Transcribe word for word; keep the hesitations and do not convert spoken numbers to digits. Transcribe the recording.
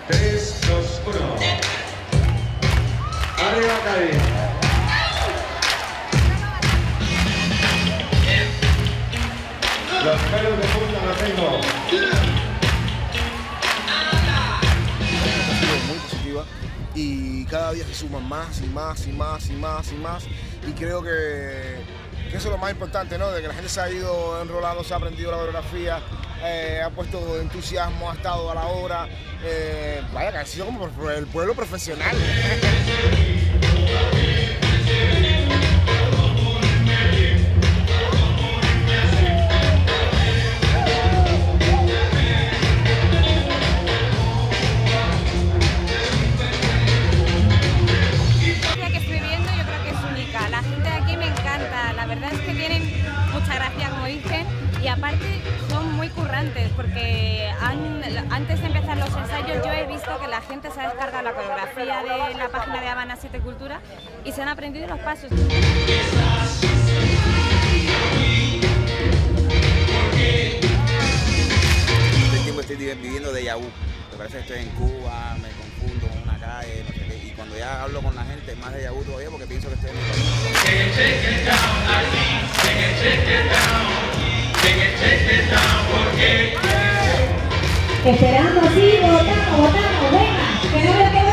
tres, dos, uno. Arriba, Cali. Los pelos de punta los tengo. Ha sido muy positiva y cada día se suman más y más y más y más y más. Y creo que, que eso es lo más importante, ¿no? De que la gente se ha ido enrolando, se ha aprendido la coreografía, eh, ha puesto entusiasmo, ha estado a la hora. Eh, vaya, que ha sido como por el pueblo profesional. La verdad es que tienen mucha gracia, como dicen, y aparte son muy currantes porque han, antes de empezar los ensayos yo he visto que la gente se ha descargado la coreografía de la página de Habana siete Cultura y se han aprendido los pasos. Este tiempo estoy viviendo déjà vu. Me parece que estoy en Cuba, me confundo en una calle, no sé qué. Y cuando ya hablo con la gente, más déjà vu todavía porque pienso que estoy en mi país. Esperando así, votamos, votamos, venga, que no le quede